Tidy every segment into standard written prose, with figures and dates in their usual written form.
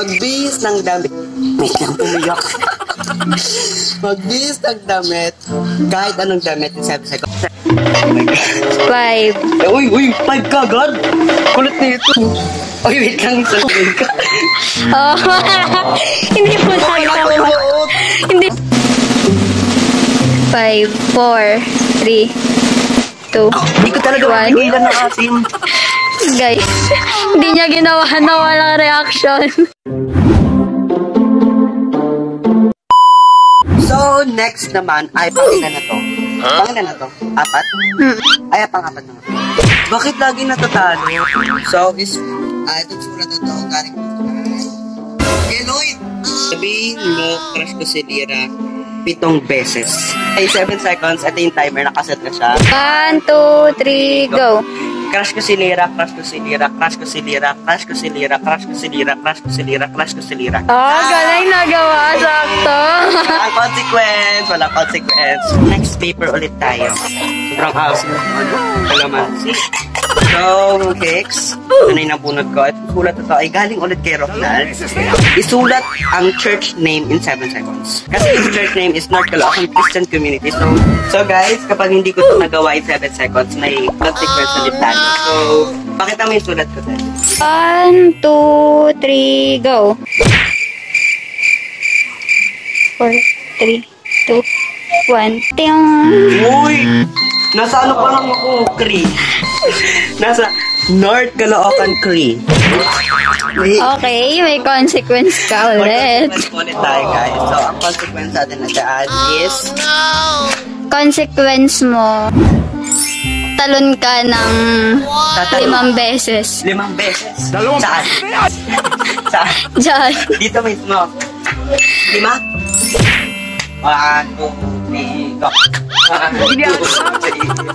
Magbihis ng damit. Wait lang, pumiyak. Magbihis ng damit. Kahit anong damit in 7 seconds. Oh my God. 5. Uy, 5 ka, God. Kulit na ito. Uy, wait lang, sasabihin ka. Oh, hindi po tayo. Hindi. 5, 4, 3, 2, Hindi ko talaga mapigilan ng asin. Guys, hindi niya ginawa na walang reaction. So, next naman ay pangilan na to. Pangilan na to? 4? Ay, pang-4 na. Bakit lagi natatalo? So, itong sulat na to, galing ko. Hey, Lloyd! Sabihin mo, crush ko si Lyra 7 beses. Ay, 7 seconds. Ito yung timer. Nakaset na siya. 1, 2, 3, go. Crush ko si Lyra, crush ko si Lyra, crush ko si Lyra, crush ko si Lyra, crush ko si Lyra, crush ko si Lyra, crush ko si Lyra. Oh, galing nagawa. Sakto. Walang consequence. Walang consequence. Next paper ulit tayo. Sobrang awesome. Kalamansi. So, Kicks, ano yung nabunod ko? At sulat ito ay galing ulit kay Ronald. Isulat ang church name in 7 seconds. Kasi yung church name is North Caloocan Christian Community. So guys, kapag hindi ko ito nagawa in 7 seconds, may consequence ulit tayo. So, pakita mo yung sulat ko tayo. 1, 2, 3, go. 4, 3, 2, 1. Ting! Uy! Nasa ano pa lang ako, Cree? Nasa North Caloocan Cree. Okay, may consequence ka ulit. Consequence ulit tayo, guys. So, ang consequence natin na dyan is... Consequence mo, talon ka ng 5 beses. 5 beses? Saan? Saan? Diyan. Dito mismo. 5? 1, 2, 3, go. 1, 2, 3, 4,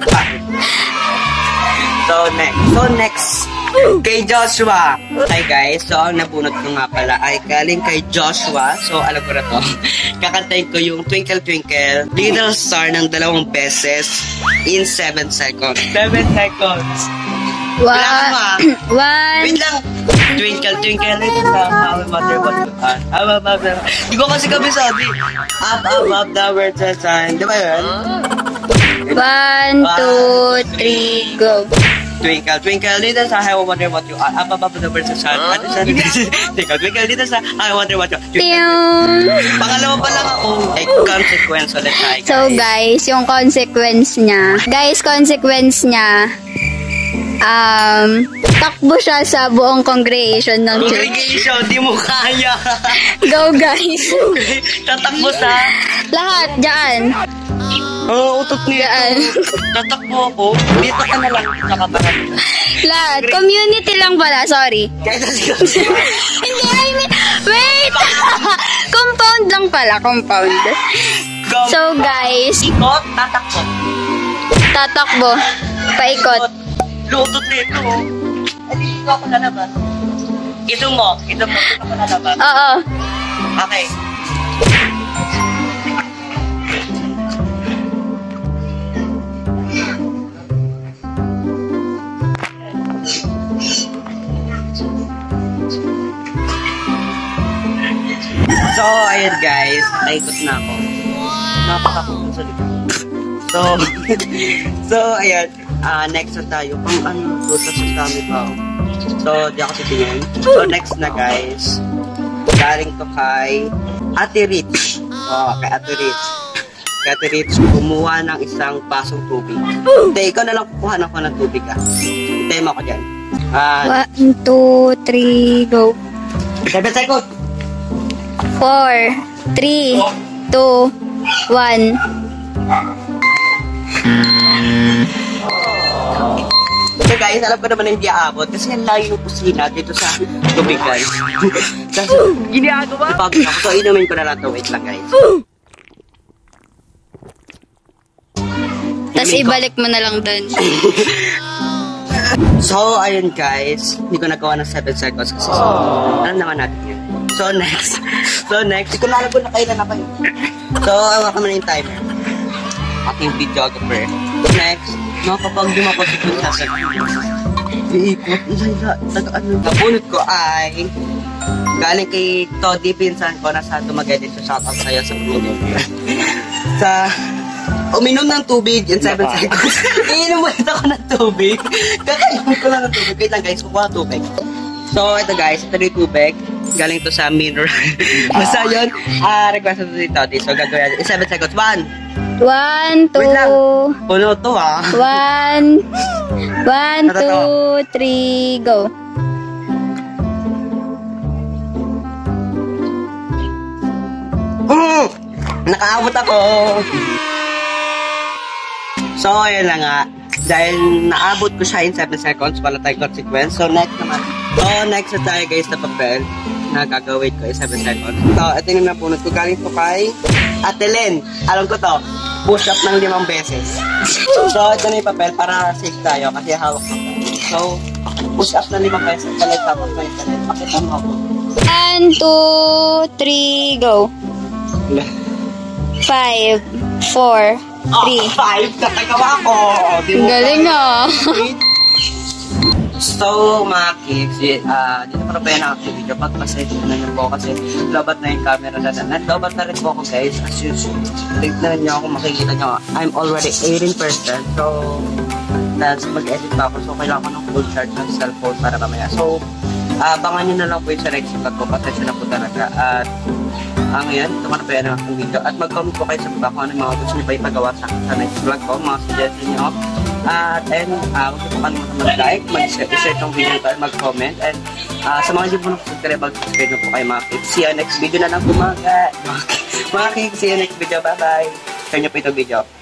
5. So next, kay Joshua. Hi guys, so ang nabunot ko nga pala ay galing kay Joshua. So alam ko na to. Kakantayin ko yung Twinkle Twinkle Little Star ng 2 beses in 7 seconds. 7 seconds. 1. Wait lang. Twinkle, twinkle, little star, how I wonder what you are. Di ko kasi kami sabi. Up, the words are sign. Di ba yun? 1, 2, 3, go. Twinkle, twinkle, little star, how I wonder what you are. Up, the words are sign. Twinkle, twinkle, little star, how I wonder what you are. Pangalawa pa lang ako. Ay, consequence ulit tayo, guys. So guys, yung consequence niya. Takbo siya sa buong congregation ng church. Congregation, di mo kaya. Go guys. Tatakbo sa... Lahat, dyan. Oo, utot niya. Dyan. Tatakbo ako. Dito ka na lang. Nakabahan. Lahat. Community lang pala, sorry. Hindi, wait. Compound lang pala, compound. So guys. Ikot, tatakbo. Tatakbo. Paikot. Lutot nito. Ay, dito ako lalabas. Ito mo ako lalabas. Oo. Okay. So, ayun guys. Naikot na ako. Napakakot sa likod. So, ayan. Next na tayo. Pang ano, sa dami pa. So, di ako titingin. So, next na guys. Galing to kay Ate Rich. Kay Ate Rich. Kay Ate Rich, kumuha ng isang basong tubig. Hindi, ikaw na lang kukuha ako ng tubig Hintayin mo ako dyan. 1, 2, 3, go. 7 seconds. 4, 3, 2, 1. So guys, alam ko naman na hindi aabot kasi yan layo yung kusina dito sa tubigan. Ginagawa? Pagod ako. So inumin ko na lang to. Wait lang guys. Tapos ibalik mo na lang dun. So ayun guys, hindi ko nagawa ng 7 seconds kasi alam naman natin yun. So next, hindi ko na alam kung nakailan na kayo. So awa ka na yung timer. Ating videographer. Next, kapag dumaposik yung sasagot, iikot, nabunot ko ay Galing kay Toddy, pinsan ko na sa Dumaguete. So, shoutout sa'yo sa video. Sa uminom ng tubig in 7 seconds. Iinom ulit ako ng tubig. Kakainom ko lang ng tubig. Wait lang guys, kukuha ng tubig. So, ito guys, ito yung tubig. Galing to sa mirror. Basta yun, request ito si Toddy. So, gagawin in 7 seconds. 1. 1, 2. Wait lang. Puno to 1, 1, 2, 3, go. Nakaabot ako. So, ayan na nga. Dahil naabot ko siya in 7 seconds, wala tayong consequence. So, next naman. So, next na tayo guys na papel na gagawin ko in 7 seconds. So, ito yung napunod ko. Galing to kay Ate Len. Alam ko to. Push up ng 5 beses. So, ito na yung papel para safe tayo kasi hawak ko. So, push up ng 5 beses. Palit tapos na yung pakita mo ako. 1, 2, 3, go. 5, 4, 3. 5! Nakagawa ko! Galing ah. So, mga kids, dito pa rin ang aking video. Pag-pasensya na niyo po kasi lobat na yung camera na na. Lobat na rin po ako guys. As usual, tignan niyo ako, makikita niyo. I'm already 18%. So, dahil mag-edit pa ako. So, kailangan ko ng full charge ng cellphone para mamaya. So, abangan niyo na lang po yung sa next vlog ko. Pasensya na po talaga. At, ngayon, ito na po yan ang aking video. At mag-comment po kayo sa baba kung ano mga gusto niyo pa ipagawa sa next vlog ko. Mga suggestion niyo. At ayun, huwag niyo po kalimutan mag-like, mag-share itong video ito, mag-comment. And sa mga hindi po nakasubscribe, mag-subscribe na po kayo mga kids. See you next video na lang po mga kids. See you next video. Bye-bye. Share niyo po itong video.